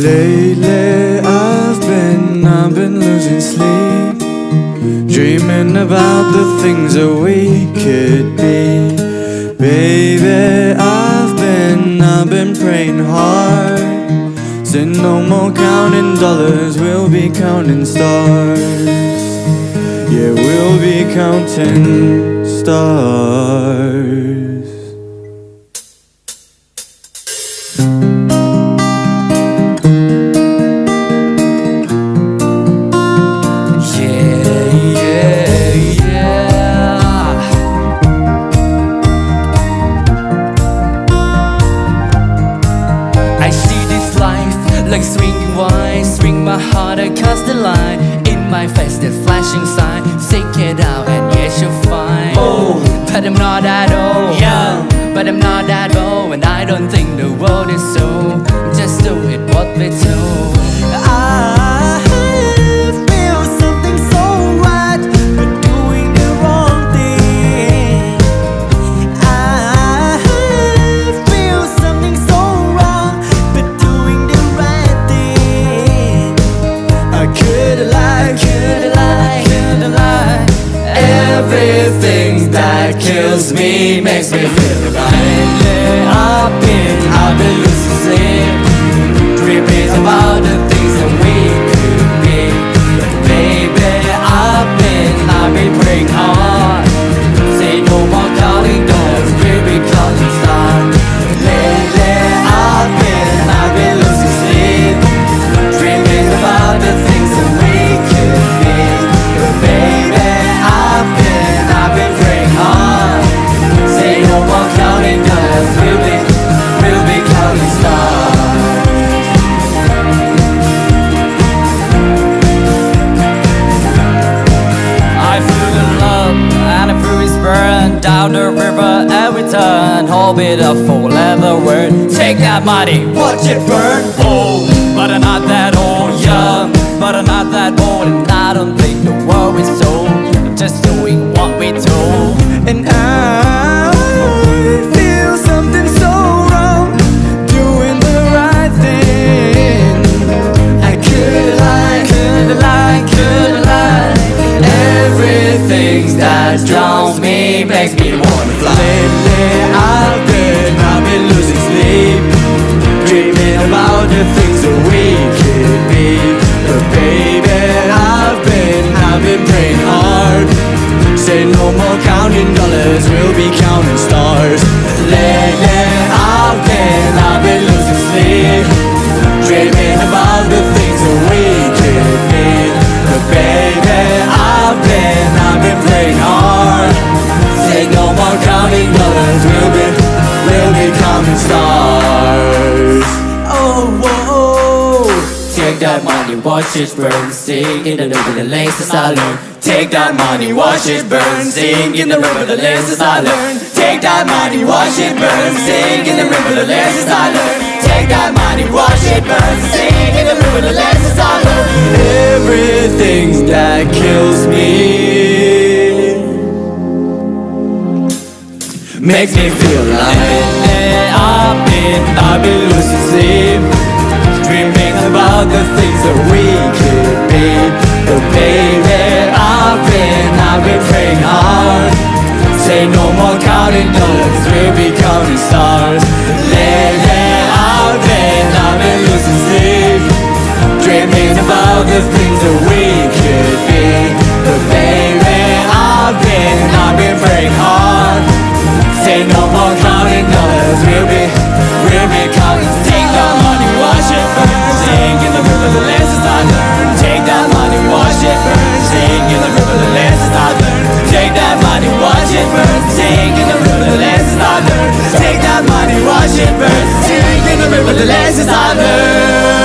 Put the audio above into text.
Lately I've been losing sleep, dreaming about the things that we could be. Baby, I've been praying hard. Said no more counting dollars, we'll be counting stars. Yeah, we'll be counting stars. Like swinging wine, swing my heart across the line. In my face, that flashing sign, say get out and yes you're fine. Oh, but I'm not that old, young, but I'm not that old, and I don't think the world is so. Just do it what we do. I feel something so right, but doing the wrong thing. I feel something so wrong, but doing the right thing. I could've lied, could've lied, could've lied. Everything that kills me makes me feel alive. I've been losing sleep, dreaming about the things that we could be. But baby, I've been praying hard. Say no more counting dollars, we'll be counting stars. Lately, I've been losing sleep, dreaming about the things that we could be. But baby, I've been praying hard. Say no more counting dollars, we'll be counting stars. I feel the love and the fruit is burned down the river every turn. Hold it up for leather word. Take that money, watch it burn. Oh, but I'm not that old, young, but I'm not that old, and I don't think the world is sold. I'm just doing what we told. And I feel something so wrong, doing the right thing. I could've lied, could've lied, could've lied. Everything that drowns me makes me wanna fly. Lately I've been losing sleep, dreaming about the things that we could be. But baby, I've been praying hard. Say no more counting dollars, we'll be counting stars. Lately I've been losing sleep, dreaming about the things that we could be. But baby, I've been praying hard. Say no more counting dollars, we'll be counting stars. Oh, whoa. Take that money, watch it burn, sing in the river, the lessons I learned. Take that money, watch it burn, sing in the river, the lessons I learned. Take that money, watch it burn, sing in the river, the lessons I learned. Take that money, watch it burn, sing in the river, the lessons I learned. Everything that kills me makes me feel alive. I've been losing sleep, dreaming about the things that we could be. But baby, I've been praying hard. Say no more counting dollars, we'll be counting stars. Lately, I've been losing sleep, dreaming about the things that we could be. But baby, I've been praying hard. Say no more counting dollars, we'll be counting. Take that money, watch it burn, sing in the river, the lessons I learned. Take that money, watch it burn, sing in the river, the lessons I learned. Take that money, watch it burn, sing in the river, the lessons I learned. Take that money, watch it burn, sing in the river, the lessons I learned.